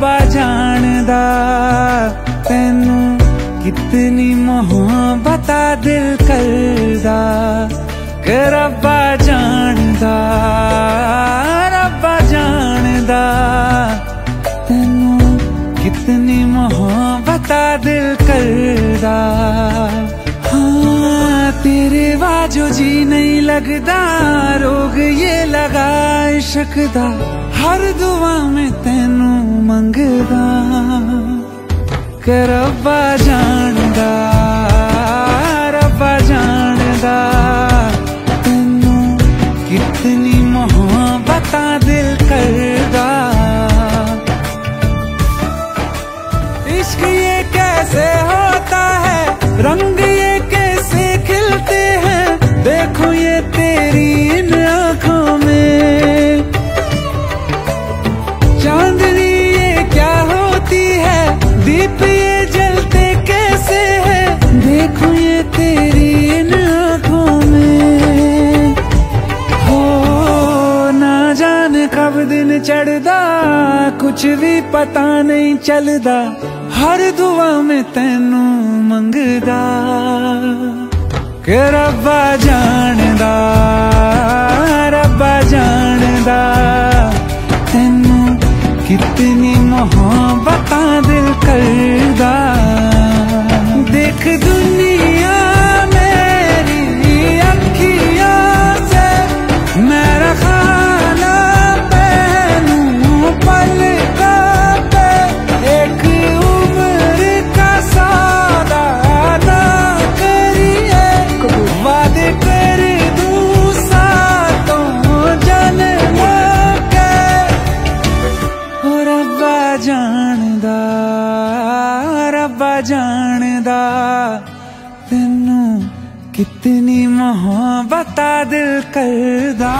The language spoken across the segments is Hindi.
रब्बा जानदा तैनू कितनी मोहब्बत दिल करदा, के रब्बा जानदा तैनू कितनी मोहब्बत दिल करदा। हाँ तेरे बाजो जी नहीं लगदा, रोग ये लगा इश्क दा, हर दुआ में तैनू मंगदा, के रब्बा जानदा तैनू कितनी मोहब्बत दिल करदा। इश्क ये कैसे होता है, रंग ये कैसे खिलते हैं, देखो ये तेरी इन आँखों में। चांदनी ये क्या होती है, दीप ये जलते कैसे है, देखो ये तेरी इन आँखों में। हो ना जाने कब दिन चढ़दा, कुछ भी पता नहीं चलदा, हर दुआ में तैनू मंगदा, के रब्बा जानदा तैनू कितनी मोहब्बत दिल करदा। देख दुनिया मेरी अखियों से, मेरा खाना पहनू पलकों पे, एक उम्र का सौदा ना करिए, वादे कर दूं सातों जन्मों के। ओ रब्बा जानदा तैनू कितनी मोहब्बत दिल करदा,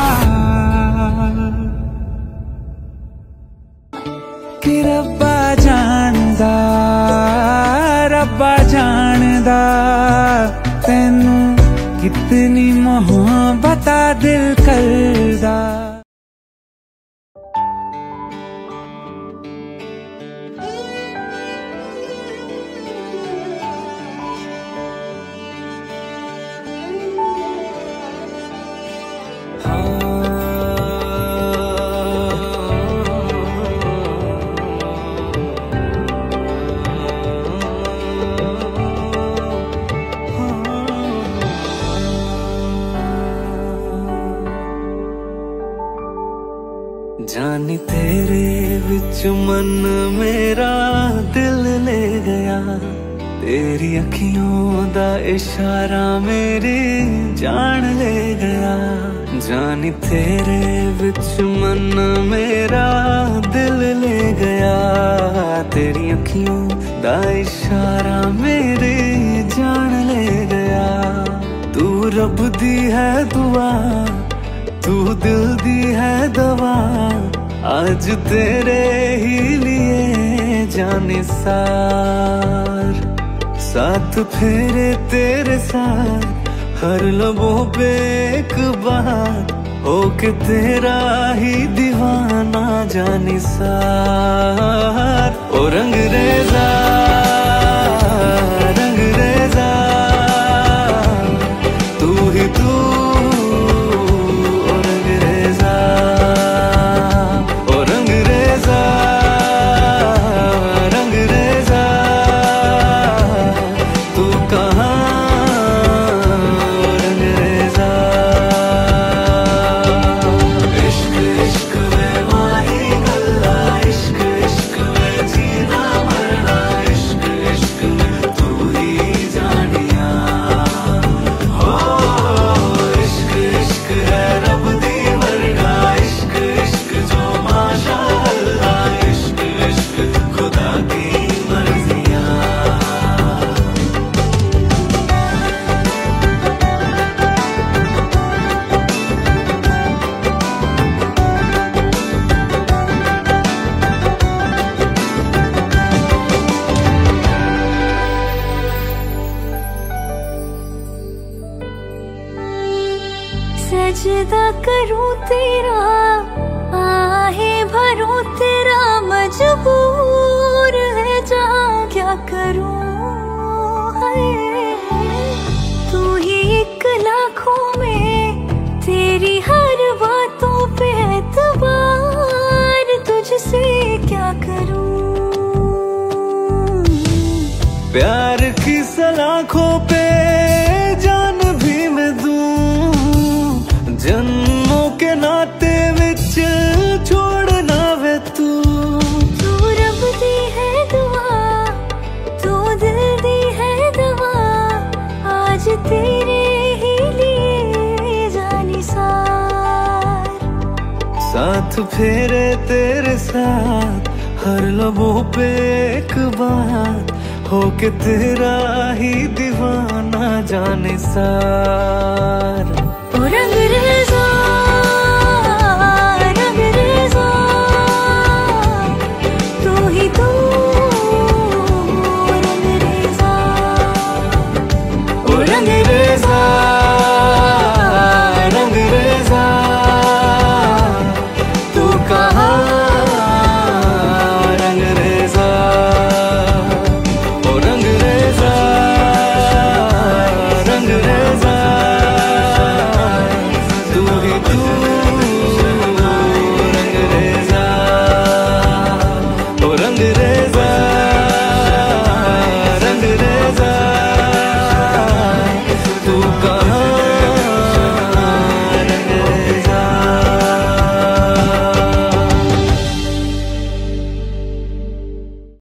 कि रब्बा जानदा तैनू कितनी मोहब्बत दिल करदा। जानी तेरे विच मन मेरा दिल ले गया, तेरी अखियों दा इशारा मेरी जान ले गया। जानी तेरे विच मन मेरा दिल ले गया, तेरी अखियों दा इशारा मेरी जान ले गया। तू रब दी है दुआ, तू दिल दी है दवा, आज तेरे ही लिए जाने सार। साथ फेरे तेरे साथ, हर लबों पे एक बात, होके तेरा ही दीवाना जाने सार। ओ रंगरेज़ा तू ही तू, सजदा करूं तेरा काहे भरूं तेरा मजबूर है जहाँ क्या करूं। तू ही एक लाखों में, तेरी हर बातों पे एतबार, तुझसे क्या करूं। प्यार की सलाखों पे जान भी मैं दूं, जन्मों के नाते विच छोड़ना वे तू। तू रब दी है दुआ, तू दिल दी है दवा, आज तेरे ही लिए जानी सार। साथ फेरे तेरे साथ, हर लबों पे एक बात, होके तेरा ही दीवाना जाने सार। रंग रेज़ा, रंग रेज़ा, तू ही तू, रंग रेज़ा, रंग रेज़ा।